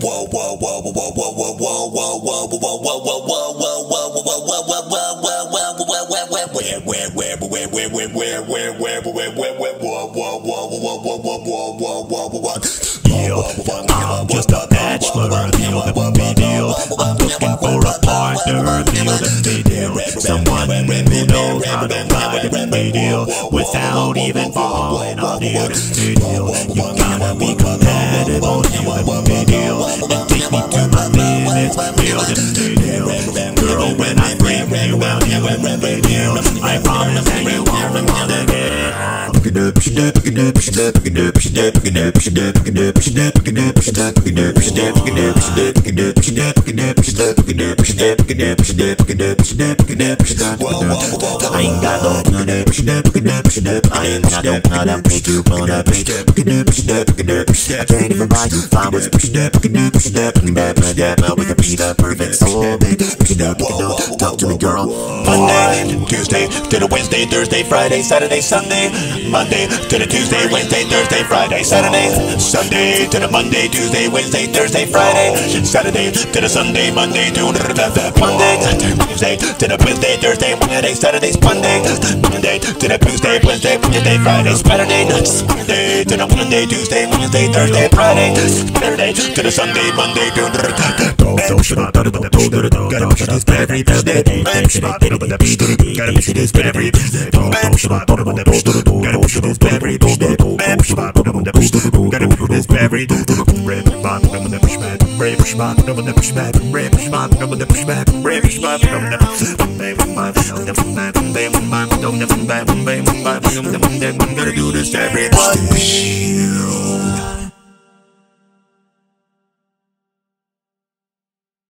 I'm just a bachelor, feel the big deal. I'm looking for a partner, feel the big deal. Someone who knows how to ride the big deal without even falling off the big deal. You gotta be compatible on the big deal and take me to my limits, feel the big deal. Girl, when I bring you out here with the big deal, I promise that you won't want to get it. I ain't got no money, I ain't got no money, make you wanna be. I can't even buy you flowers, we can be the perfect soulmate. Talk to me, girl. Monday to Tuesday to the Wednesday, Thursday, Friday, Saturday, Sunday. Monday to the Tuesday, Wednesday, Thursday, Friday, Saturday, Sunday to the Monday, Tuesday, Wednesday, Thursday, Friday, Saturday to the Sunday, Monday to the Monday, Tuesday to the Wednesday, Thursday, Friday, Saturday, Monday, Monday to the Tuesday, Wednesday, Thursday, Friday, Saturday, Monday to the Monday, Tuesday, Wednesday, Thursday, Friday, Saturday to the Sunday, Monday to the gotta push this every Thursday, gotta push this every Thursday, gotta push this every Thursday, gotta push this every gotta do this every